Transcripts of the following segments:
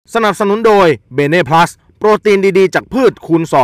สนับสนุนโดยเบเน่พลัสโปรตีนดีๆจากพืชคูณ2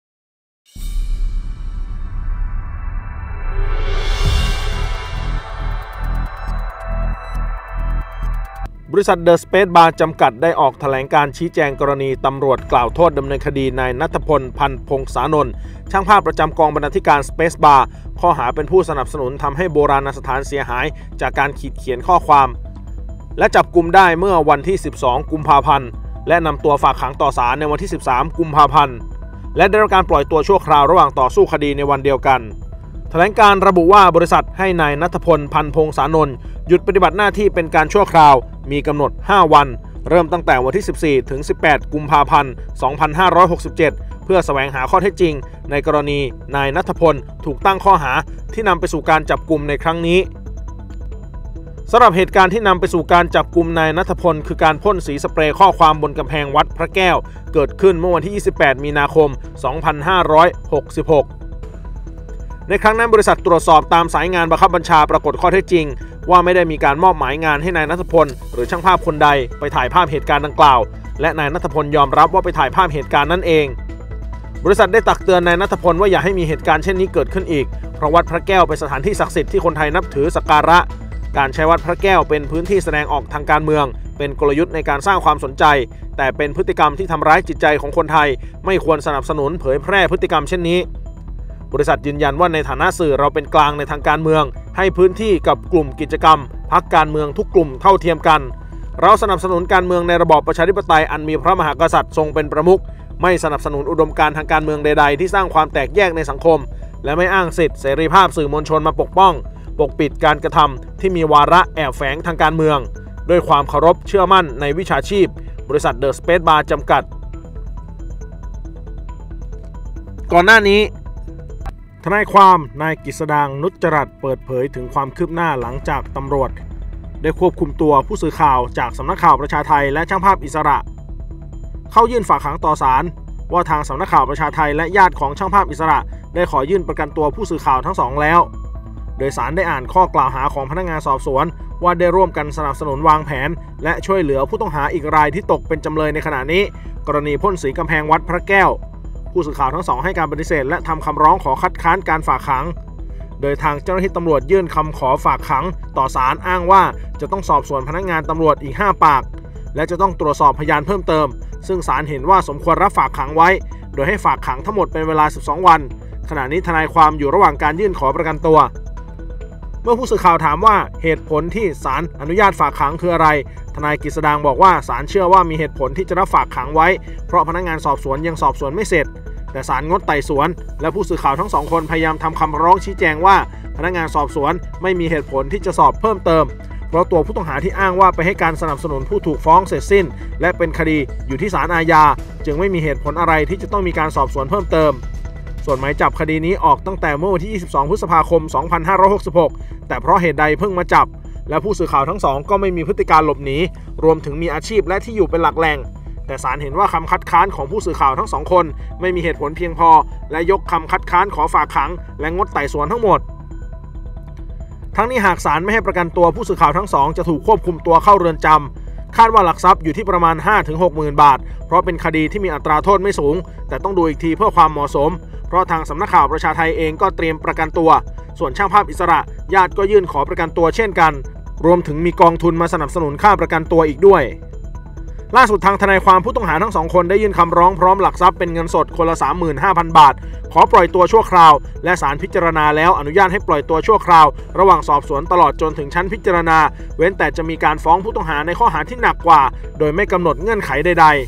บริษัทเดอะสเปซบาร์จำกัดได้ออกแถลงการชี้แจงกรณีตำรวจกล่าวโทษดำเนินคดีนายณัฐพล พันพงษานนท์ช่างภาพประจำกองบรรณาธิการสเปซบาร์ข้อหาเป็นผู้สนับสนุนทำให้โบราณสถานเสียหายจากการขีดเขียนข้อความและจับกุมได้เมื่อวันที่12กุมภาพันธ์และนำตัวฝากขังต่อศาลในวันที่13กุมภาพันธ์และได้รับการปล่อยตัวชั่วคราวระหว่างต่อสู้คดีในวันเดียวกันแถลงการระบุว่าบริษัทให้นายณัฐพล พันพงษานนท์หยุดปฏิบัติหน้าที่เป็นการชั่วคราวมีกำหนด5วันเริ่มตั้งแต่วันที่14ถึง18กุมภาพันธ์2567เพื่อแสวงหาข้อเท็จจริงในกรณีนายณัฐพลถูกตั้งข้อหาที่นำไปสู่การจับกุมในครั้งนี้สำหรับเหตุการณ์ที่นำไปสู่การจับกุมนายณัฐพลคือการพ่นสีสเปรย์ข้อความบนกำแพงวัดพระแก้วเกิดขึ้นเมื่อวันที่28มีนาคม2566ในครั้งนั้นบริษัทตรวจสอบตามสายงานบังคับบัญชาปรากฏข้อเท็จจริงว่าไม่ได้มีการมอบหมายงานให้นายณัฐพลหรือช่างภาพคนใดไปถ่ายภาพเหตุการณ์ดังกล่าวและนายณัฐพลยอมรับว่าไปถ่ายภาพเหตุการณ์นั้นเองบริษัทได้ตักเตือนนายณัฐพลว่าอย่าให้มีเหตุการณ์เช่นนี้เกิดขึ้นอีกเพราะวัดพระแก้วเป็นสถานที่ศักดิ์สิทธิ์ที่คนไทยนับถือสักการะการใช้วัดพระแก้วเป็นพื้นที่แสดงออกทางการเมืองเป็นกลยุทธ์ในการสร้างความสนใจแต่เป็นพฤติกรรมที่ทำร้ายจิตใจของคนไทยไม่ควรสนับสนุนเผยแพร่พฤติกรรมเช่นนี้บริษัทยืนยันว่าในฐานะสื่อเราเป็นกลางในทางการเมืองให้พื้นที่กับกลุ่มกิจกรรมพรรคการเมืองทุกกลุ่มเท่าเทียมกันเราสนับสนุนการเมืองในระบอบประชาธิปไตยอันมีพระมหากษัตริย์ทรงเป็นประมุขไม่สนับสนุนอุดมการณ์ทางการเมืองใดๆที่สร้างความแตกแยกในสังคมและไม่อ้างสิทธิเสรีภาพสื่อมวลชนมาปกป้องปกปิดการกระทำที่มีวาระแอบแฝงทางการเมืองด้วยความเคารพเชื่อมั่นในวิชาชีพบริษัทเดอะสเปซบาร์จำกัดก่อนหน้านี้ทนายความนายกฤษดาง นุชจรัสเปิดเผยถึงความคืบหน้าหลังจากตำรวจได้ควบคุมตัวผู้สื่อข่าวจากสำนักข่าวประชาไทยและช่างภาพอิสระเข้ายื่นฝากขังต่อศาลว่าทางสำนักข่าวประชาไทยและญาติของช่างภาพอิสระได้ขอยื่นประกันตัวผู้สื่อข่าวทั้งสองแล้วโดยศาลได้อ่านข้อกล่าวหาของพนักงานสอบสวนว่าได้ร่วมกันสนับสนุนวางแผนและช่วยเหลือผู้ต้องหาอีกรายที่ตกเป็นจำเลยในขณะนี้กรณีพ่นสีกำแพงวัดพระแก้วผู้สื่อข่าวทั้งสองให้การปฏิเสธและทำคำร้องขอคัดค้านการฝากขังโดยทางเจ้าหน้าที่ตำรวจยื่นคำขอฝากขังต่อศาลอ้างว่าจะต้องสอบสวนพนักงานตำรวจอีก5ปากและจะต้องตรวจสอบพยานเพิ่มเติมซึ่งศาลเห็นว่าสมควรรับฝากขังไว้โดยให้ฝากขังทั้งหมดเป็นเวลา12วันขณะนี้ทนายความอยู่ระหว่างการยื่นขอประกันตัวเมื่อผู้สื่อข่าวถามว่าเหตุผลที่ศาลอนุญาตฝากขังคืออะไรทนายกฤษดางบอกว่าศาลเชื่อว่ามีเหตุผลที่จะรับฝากขังไว้เพราะพนักงานสอบสวนยังสอบสวนไม่เสร็จแต่ศาลงดไต่สวนและผู้สื่อข่าวทั้งสองคนพยายามทำคำร้องชี้แจงว่าพนักงานสอบสวนไม่มีเหตุผลที่จะสอบเพิ่มเติมเพราะตัวผู้ต้องหาที่อ้างว่าไปให้การสนับสนุนผู้ถูกฟ้องเสร็จสิ้นและเป็นคดีอยู่ที่ศาลอาญาจึงไม่มีเหตุผลอะไรที่จะต้องมีการสอบสวนเพิ่มเติมส่วนหมายจับคดีนี้ออกตั้งแต่เมื่อวันที่22พฤษภาคม2566แต่เพราะเหตุใดเพิ่งมาจับและผู้สื่อข่าวทั้งสองก็ไม่มีพฤติการหลบหนีรวมถึงมีอาชีพและที่อยู่เป็นหลักแหล่งแต่ศาลเห็นว่าคำคัดค้านของผู้สื่อข่าวทั้งสองคนไม่มีเหตุผลเพียงพอและยกคำคัดค้านขอฝากขังและงดไต่สวนทั้งหมดทั้งนี้หากศาลไม่ให้ประกันตัวผู้สื่อข่าวทั้งสองจะถูกควบคุมตัวเข้าเรือนจำคาดว่าหลักทรัพย์อยู่ที่ประมาณ 5-60,000 บาทเพราะเป็นคดีที่มีอัตราโทษไม่สูงแต่ต้องดูอีกทีเพื่อความเหมาะสมเพราะทางสำนักข่าวประชาไทยเองก็เตรียมประกันตัวส่วนช่างภาพอิสระญาติก็ยื่นขอประกันตัวเช่นกันรวมถึงมีกองทุนมาสนับสนุนค่าประกันตัวอีกด้วยล่าสุดทางทนายความผู้ต้องหาทั้งสองคนได้ยื่นคำร้องพร้อมหลักทรัพย์เป็นเงินสดคนละ 35,000 บาทขอปล่อยตัวชั่วคราวและศาลพิจารณาแล้วอนุญาตให้ปล่อยตัวชั่วคราวระหว่างสอบสวนตลอดจนถึงชั้นพิจารณาเว้นแต่จะมีการฟ้องผู้ต้องหาในข้อหาที่หนักกว่าโดยไม่กำหนดเงื่อนไขใดๆ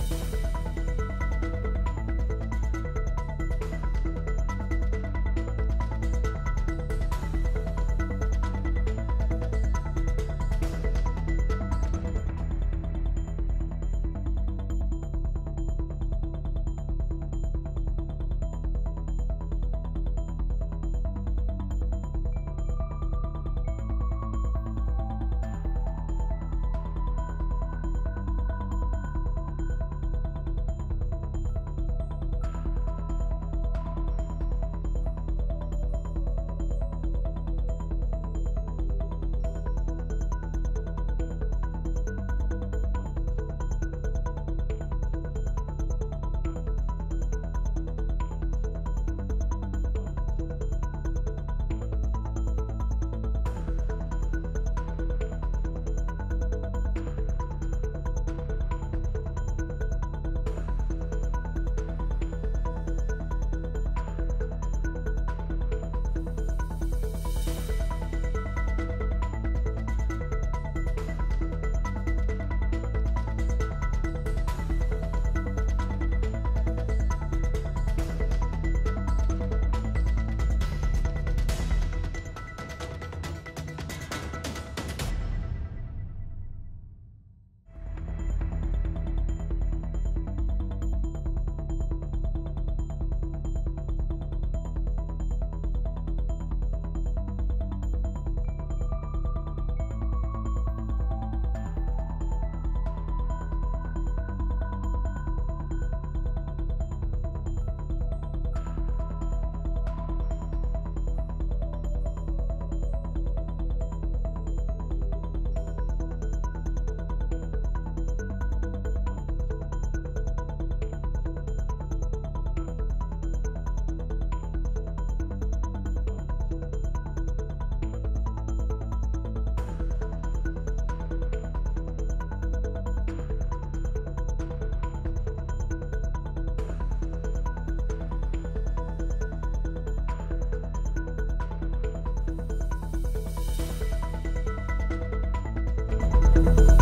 ครับ